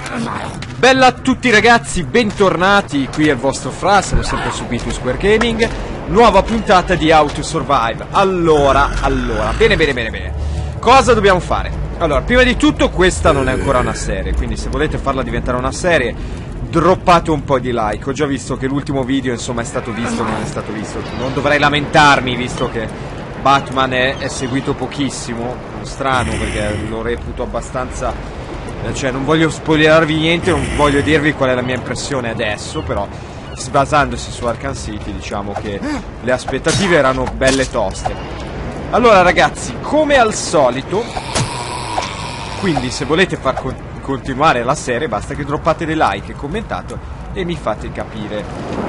Bella a tutti ragazzi, bentornati, qui è il vostro Fra, siamo sempre su B2 Square Gaming. Nuova puntata di How to Survive. Allora, bene. Cosa dobbiamo fare? Allora, prima di tutto questa non è ancora una serie, quindi se volete farla diventare una serie, droppate un po' di like. Ho già visto che l'ultimo video, insomma, è stato visto, non è stato visto. Non dovrei lamentarmi, visto che Batman è seguito pochissimo. Strano, perché lo reputo abbastanza... Cioè, non voglio spoilerarvi niente, non voglio dirvi qual è la mia impressione adesso, però basandosi su Arkham City diciamo che le aspettative erano belle toste. Allora ragazzi, come al solito, quindi se volete far continuare la serie basta che droppate dei like e commentate e mi fate capire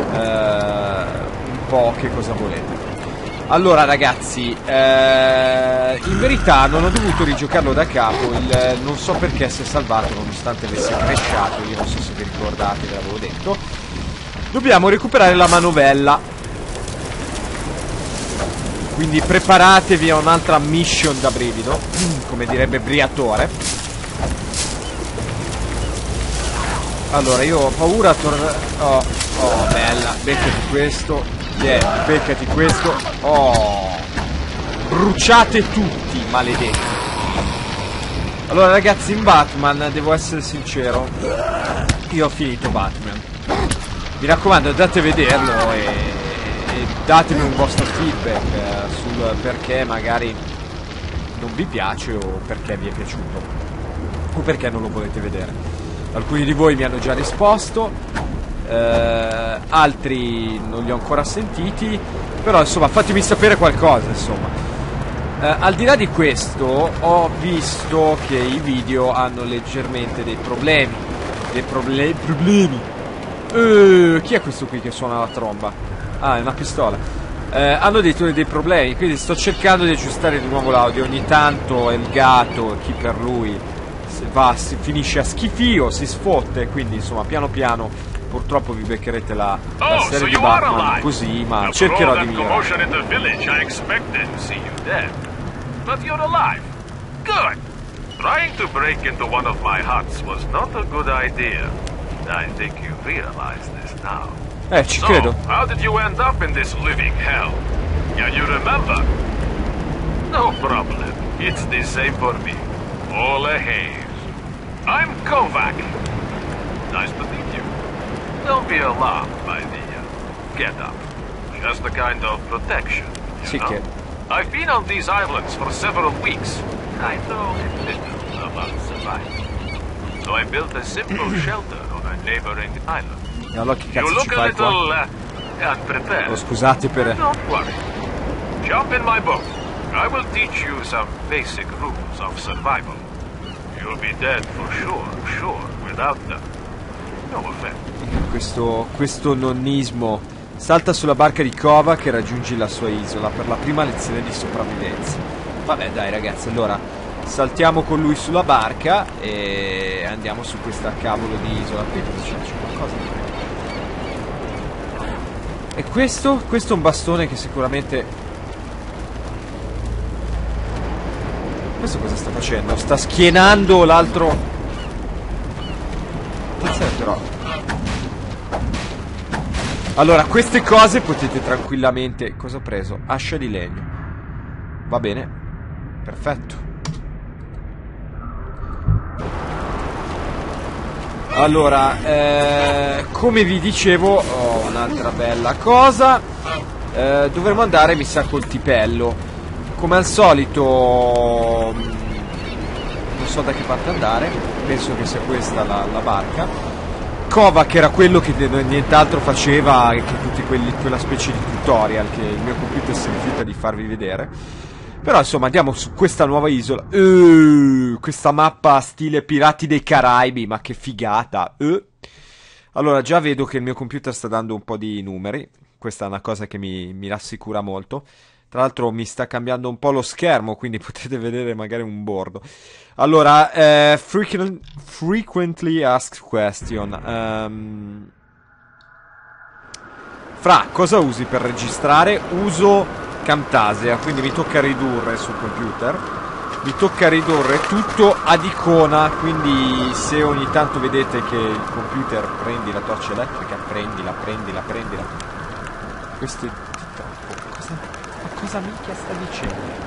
un po' che cosa volete. Allora ragazzi, in verità non ho dovuto rigiocarlo da capo, non so perché si è salvato nonostante avesse crashato, io non so se vi ricordate, ve l'avevo detto. Dobbiamo recuperare la manovella, quindi preparatevi a un'altra mission da brivido, come direbbe Briatore. Allora io ho paura a tornare... Oh, bella, beccati questo. Beccati questo. Oh, bruciate tutti, maledetti. Allora ragazzi, in Batman devo essere sincero, io ho finito Batman. Mi raccomando, andate a vederlo e datemi un vostro feedback sul perché magari non vi piace o perché vi è piaciuto o perché non lo volete vedere. Alcuni di voi mi hanno già risposto, altri non li ho ancora sentiti, però insomma fatemi sapere qualcosa, insomma. Al di là di questo ho visto che i video hanno leggermente dei problemi. Chi è questo qui che suona la tromba? Ah, è una pistola. Hanno detto dei problemi, quindi sto cercando di aggiustare di nuovo l'audio. Ogni tanto è il gatto, chi per lui si finisce a schifio, si sfotte, quindi insomma piano piano purtroppo vi beccherete la serie di Batman così, ma cercherò di migliorare. But you're alive. Good. Trying to break into one of my huts was not a good idea. I think you realize this now. Ci credo. So, how did you end up in this living hell? Can you remember? No problem. It's the same for me. All a haze. I'm Kovac. Nice to meet you. Don't be alarmed by the get up. Just a kind of protection, you know? I've been on these islands for several weeks. I know a little about survival. So I built a simple shelter on a neighboring island. Allora che cazzo You look ci fai qua? Unprepared. Oh, scusate per... Don't worry. Jump in my boat. I will teach you some basic rules of survival. You'll be dead for sure, without them. No offense. Questo nonnismo. Salta sulla barca di Kovac e raggiungi la sua isola per la prima lezione di sopravvivenza. Vabbè dai ragazzi, allora saltiamo con lui sulla barca e andiamo su questa cavolo di isola. Qui c'è qualcosa. E questo è un bastone che sicuramente... Questo cosa sta facendo? Sta schienando l'altro... Attenzione però. Allora, queste cose potete tranquillamente... Cosa ho preso? Ascia di legno. Va bene. Perfetto. Allora, come vi dicevo, un'altra bella cosa. Dovremmo andare, mi sa, col tipello. Come al solito... non so da che parte andare. Penso che sia questa la barca. Kovac era quello che nient'altro faceva che tutti quella specie di tutorial che il mio computer si rifiuta di farvi vedere. Però insomma andiamo su questa nuova isola. Questa mappa stile Pirati dei Caraibi, ma che figata. Allora già vedo che il mio computer sta dando un po' di numeri. Questa è una cosa che mi rassicura molto. Tra l'altro mi sta cambiando un po' lo schermo, quindi potete vedere magari un bordo. Allora, frequently asked question. Fra, cosa usi per registrare? Uso Camtasia, quindi mi tocca ridurre sul computer. mi tocca ridurre tutto ad icona, quindi se ogni tanto vedete che il computer prendi la torcia elettrica, prendila. Questo è di troppo. Ma cosa minchia sta dicendo?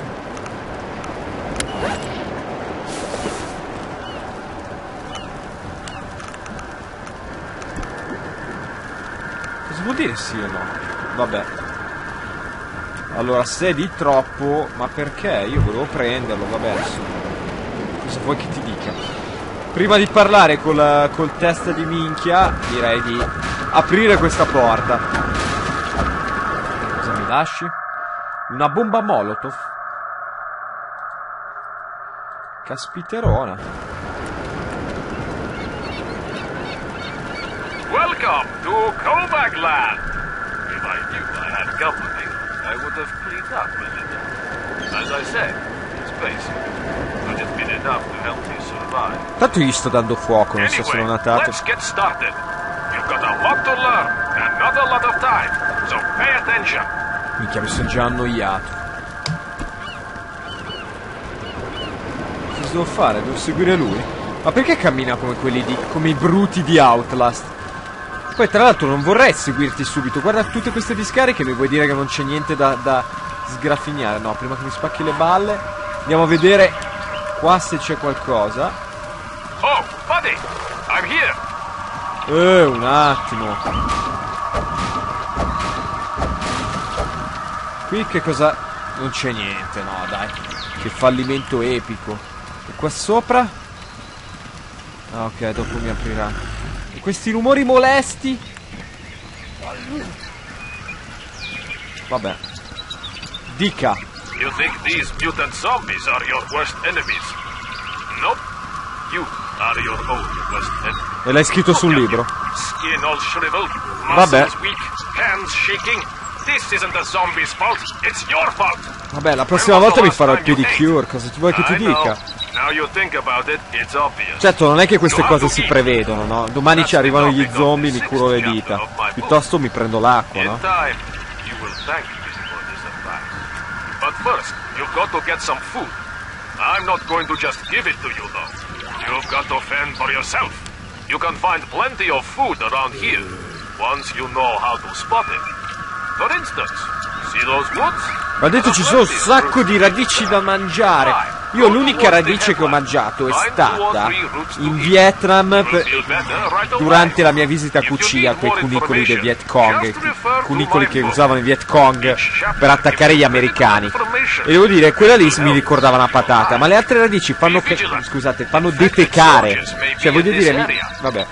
Cosa vuol dire sì o no? Vabbè. Allora, se è di troppo, ma perché? Io volevo prenderlo, vabbè, adesso. Cosa vuoi che ti dica? Prima di parlare col testa di minchia, direi di aprire questa porta. Cosa mi lasci? Una bomba Molotov? Caspiterona. Welcome to Kovac Land. If I knew I had company, I would have cleaned up a little. As I said, it's basic, but it's been enough to help me survive. Tanto gli sto dando fuoco, non so se l'ho notato. Let's get started. You've got a lot to learn and not a lot of time, so pay attention. Minchia, mi sono già annoiato. Cosa devo fare? Devo seguire lui? Ma perché cammina come quelli come i bruti di Outlast? Poi tra l'altro non vorrei seguirti subito. Guarda tutte queste discariche, mi vuoi dire che non c'è niente da sgraffignare? No, prima che mi spacchi le balle. Andiamo a vedere qua se c'è qualcosa. Oh, buddy, I'm here. Un attimo. Qui che cosa? Non c'è niente, no dai. Che fallimento epico. E qua sopra? Ah, ok, dopo mi aprirà. E questi rumori molesti? Vabbè. Dica. You think these mutant zombies are your worst enemies? Nope. You are your own worst enemy. E l'hai scritto sul libro. Skin all shriveled, Vabbè. muscles weak, hands shaking. This isn't the zombies' fault, it's your fault. Vabbè, la prossima volta mi farò il pedicure. Cosa ti vuoi che ti dica? Now you think about it, it's obvious. Certo, non è che queste cose si prevedono, no? Domani ci arrivano gli zombie, mi curo le dita. Piuttosto mi prendo l'acqua, In no? time, you will thank me for this advice. But first, you've got to get some food. I'm not going to just give it to you, though. You've got to fend for yourself. You can find plenty of food around here, once you know how to spot it. For instance, see those woods? Ma ha detto ci sono un sacco di radici da mangiare. Io l'unica radice che ho mangiato è stata in Vietnam durante la mia visita a Cuccia, quei cunicoli dei Viet Cong, cunicoli che usavano i Viet Cong per attaccare gli americani. E devo dire, quella lì mi ricordava una patata, ma le altre radici fanno scusate, fanno defecare. Cioè, voglio dire, vabbè.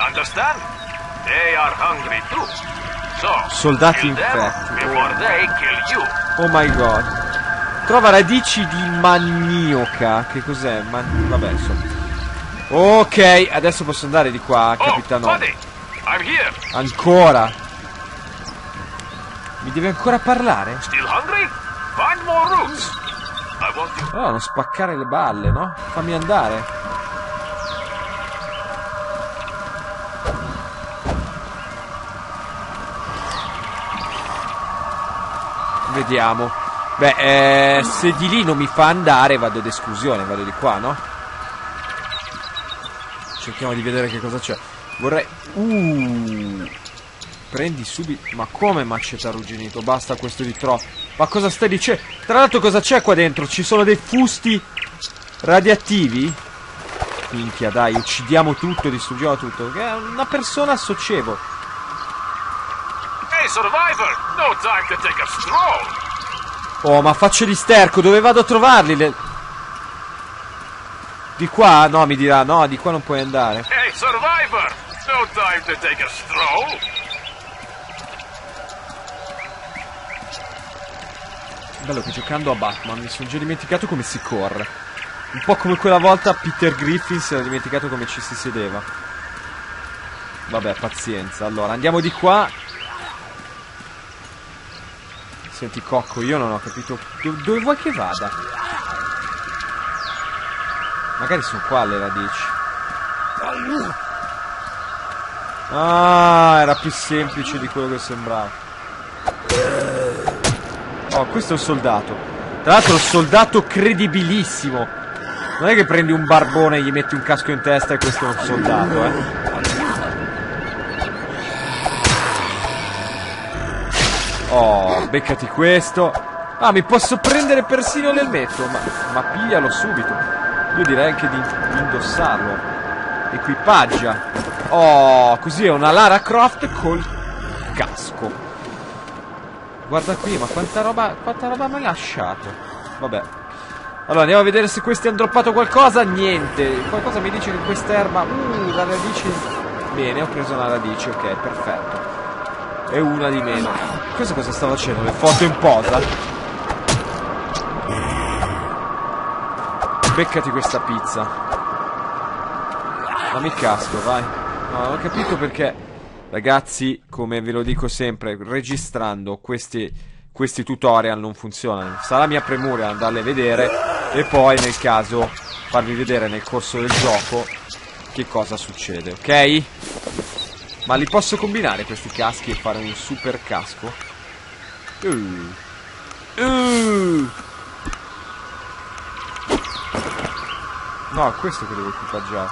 Soldati infetti. Oh my god. Trova radici di manioca. Che cos'è? Vabbè, insomma. Ok, adesso posso andare di qua, capitano. Ancora. Mi deve ancora parlare? Oh, non spaccare le balle, no? Fammi andare. Vediamo. Beh, se di lì non mi fa andare vado ad esclusione, vado di qua, no? Cerchiamo di vedere che cosa c'è. Vorrei... Prendi subito... Ma come maceta arrugginito? Basta questo di troppo. Ma cosa stai dicendo? Tra l'altro cosa c'è qua dentro? Ci sono dei fusti radioattivi? Minchia, dai, uccidiamo tutto, distruggiamo tutto. Che è una persona socievole. Hey, survivor! No time to take a stroll! Oh, ma facce di sterco, dove vado a trovarli? Di qua? No, mi dirà, no, di qua non puoi andare. Hey, survivor! No time to take a stroll! Bello che giocando a Batman mi sono già dimenticato come si corre. Un po' come quella volta Peter Griffin si era dimenticato come ci si sedeva. Vabbè, pazienza. Allora, andiamo di qua. Senti, Cocco, io non ho capito dove vuoi che vada? Magari sono qua le radici. Ah, era più semplice di quello che sembrava. Oh, questo è un soldato. Tra l'altro soldato credibilissimo. Non è che prendi un barbone e gli metti un casco in testa e questo è un soldato, Oh, beccati questo. Ah, mi posso prendere persino l'elmetto. Ma piglialo subito. Io direi anche di indossarlo. Equipaggia. Oh, così è una Lara Croft col casco. Guarda qui, ma quanta roba mi ha lasciato. Vabbè. Allora, andiamo a vedere se questi hanno droppato qualcosa. Niente. Qualcosa mi dice che questa erba... la radice... Bene, ho preso una radice, ok, perfetto. E una di meno. Questo cosa sta facendo? Le foto in posa? Beccati questa pizza. Dammi il casco, vai. No, non ho capito perché. Ragazzi, come ve lo dico sempre, registrando questi tutorial non funzionano. Sarà mia premura andarle a vedere e poi nel caso farvi vedere nel corso del gioco che cosa succede, ok? Ma li posso combinare questi caschi e fare un super casco? No, è questo che devo equipaggiare.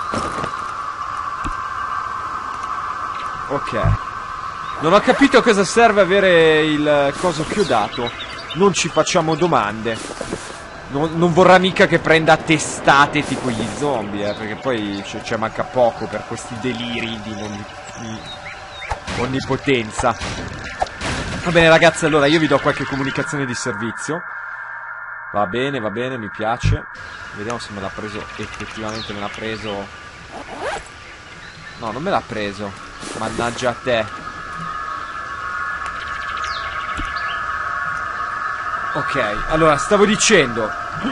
Ok. Non ho capito a cosa serve avere il coso chiodato. Non ci facciamo domande. Non vorrà mica che prenda testate tipo gli zombie, perché poi ci manca poco per questi deliri di onnipotenza. Va bene ragazzi, allora io vi do qualche comunicazione di servizio. Va bene, mi piace. Vediamo se me l'ha preso. Effettivamente me l'ha preso. No, non me l'ha preso. Mannaggia a te. Ok, allora stavo dicendo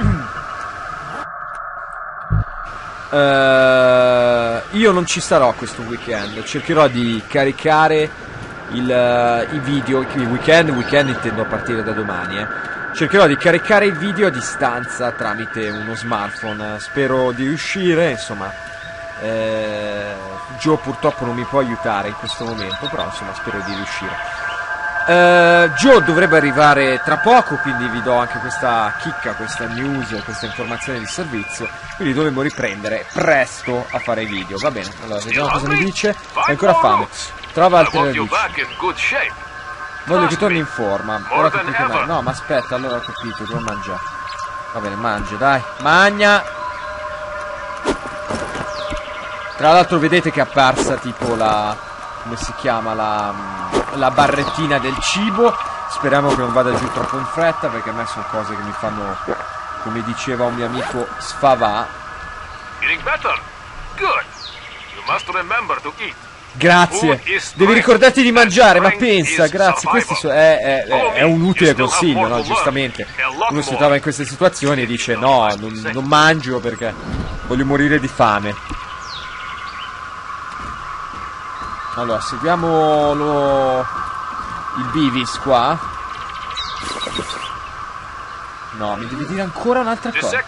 io non ci sarò questo weekend. Cercherò di caricare i video. Il weekend intendo a partire da domani, Cercherò di caricare i video a distanza tramite uno smartphone. Spero di riuscire, insomma. Joe purtroppo non mi può aiutare in questo momento, però insomma spero di riuscire. Joe dovrebbe arrivare tra poco, quindi vi do anche questa chicca, questa news, questa informazione di servizio. Quindi dovremo riprendere presto a fare i video, va bene? Allora, vediamo cosa mi dice. Hai ancora fame. Trova altre radici. Voglio che torni in forma. Ora capito mai. No, ma aspetta, allora ho capito, devo mangiare. Va bene, mangia, dai. Magna. Tra l'altro vedete che è apparsa tipo la... come si chiama? La barrettina del cibo. Speriamo che non vada giù troppo in fretta, perché a me sono cose che mi fanno, come diceva un mio amico, sfavà. Grazie. Devi ricordarti di mangiare, ma pensa, grazie. Questo è un utile consiglio, no? Giustamente uno si trova in queste situazioni e dice no, non mangio perché voglio morire di fame. Allora, seguiamo il Beavis qua. No, mi devi dire ancora un'altra cosa.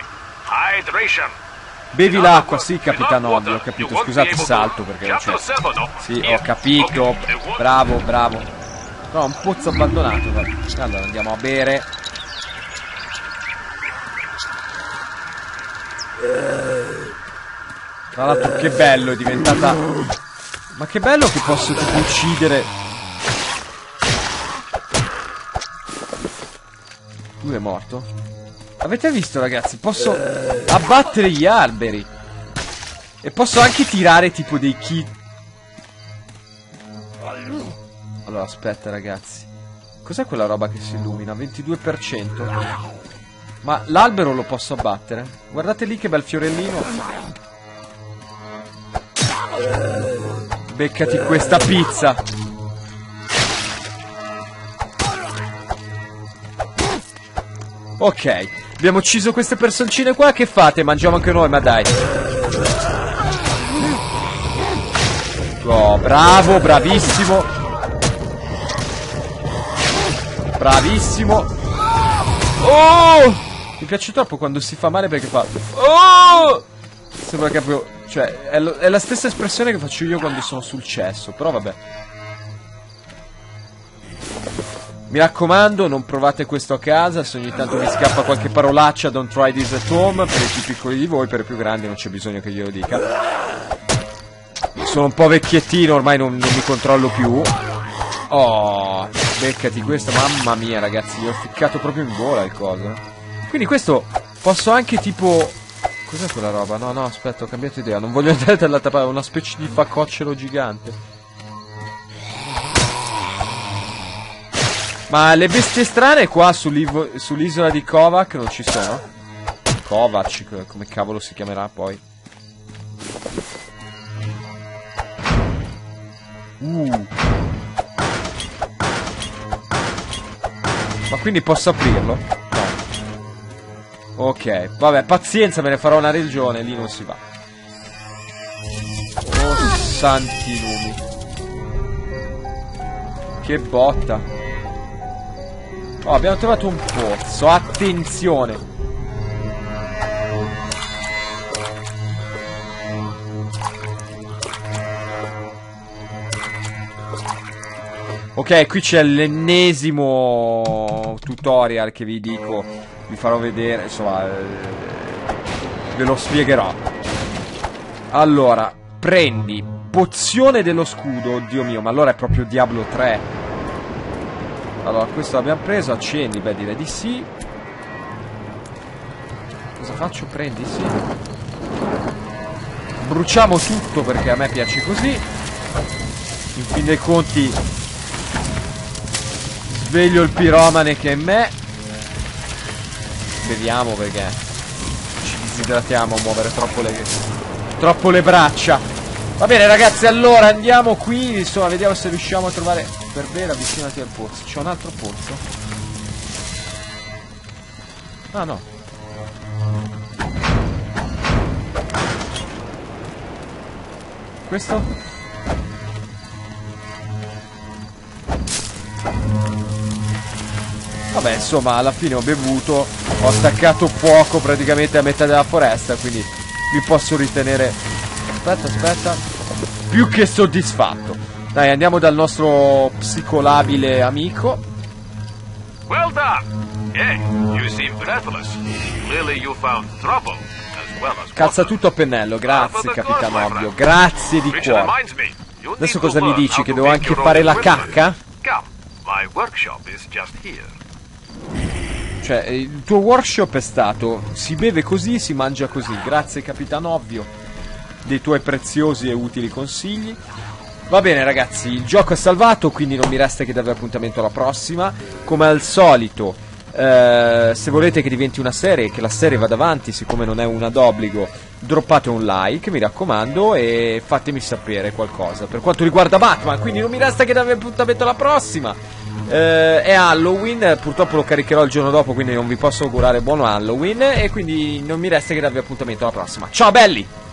Bevi l'acqua, sì, capitano Ovvio, ho capito. Scusate il salto perché non c'è. Sì, ho capito. Bravo. No, un pozzo abbandonato. Allora, andiamo a bere. Tra l'altro, che bello, è diventata... Ma che bello che posso tipo uccidere. Lui è morto. Avete visto ragazzi? Posso abbattere gli alberi. E posso anche tirare tipo dei kit. Allora aspetta ragazzi. Cos'è quella roba che si illumina? 22%. Ma l'albero lo posso abbattere? Guardate lì che bel fiorellino. Beccati questa pizza. Ok, abbiamo ucciso queste personcine qua. Che fate? Mangiamo anche noi, ma dai. Oh, bravo, bravissimo. Bravissimo. Oh! Mi piace troppo quando si fa male perché fa... Oh! Sembra che proprio... Cioè, è la stessa espressione che faccio io quando sono sul cesso, però vabbè. Mi raccomando, non provate questo a casa. Se ogni tanto vi scappa qualche parolaccia, don't try this at home. Per i più piccoli di voi, per i più grandi non c'è bisogno che glielo dica. Sono un po' vecchiettino, ormai non mi controllo più. Oh, beccati questo, mamma mia ragazzi, gli ho ficcato proprio in gola il coso. Quindi questo posso anche tipo... Cos'è quella roba? No, aspetta, ho cambiato idea. Non voglio andare dall'altra parte, una specie di facoccero gigante. Ma le bestie strane qua sull'isola di Kovac non ci sono? Kovac, come cavolo si chiamerà poi? Ma quindi posso aprirlo? No. Ok, vabbè, pazienza, me ne farò una regione, lì non si va. Oh, santi lumi. Che botta. Oh, abbiamo trovato un pozzo, attenzione. Ok, qui c'è l'ennesimo tutorial che vi dico, vi farò vedere, insomma, ve lo spiegherò. Allora, prendi pozione dello scudo, oddio mio, ma allora è proprio Diablo 3. Allora, questo l'abbiamo preso, accendi, beh direi di sì. Cosa faccio? Prendi, sì. Bruciamo tutto perché a me piace così. In fin dei conti sveglio il piromane che è in me. Beviamo perché ci disidratiamo a muovere troppo le braccia. Va bene ragazzi, allora andiamo qui, insomma, vediamo se riusciamo a trovare per bene, avvicinati al pozzo. C'è un altro pozzo? Ah no. Questo? Vabbè, insomma, alla fine ho bevuto, ho staccato fuoco praticamente a metà della foresta, quindi mi posso ritenere... Aspetta. Più che soddisfatto. Dai, andiamo dal nostro psicolabile amico. Well done. Hey, you seem breathless. Clearly you found trouble as well as Calza tutto a pennello, grazie capitano Ovvio. Grazie di cuore. Adesso cosa mi dici? Che devo anche fare la cacca? My workshop is just here. Cioè, il tuo workshop è stato: si beve così, si mangia così. Grazie capitano Ovvio dei tuoi preziosi e utili consigli. Va bene ragazzi, il gioco è salvato, quindi non mi resta che darvi appuntamento alla prossima. Come al solito, se volete che diventi una serie, che la serie vada avanti, siccome non è una d'obbligo, droppate un like, mi raccomando, e fatemi sapere qualcosa per quanto riguarda Batman. Quindi non mi resta che darvi appuntamento alla prossima. È Halloween, purtroppo lo caricherò il giorno dopo, quindi non vi posso augurare buon Halloween, e quindi non mi resta che darvi appuntamento alla prossima. Ciao belli!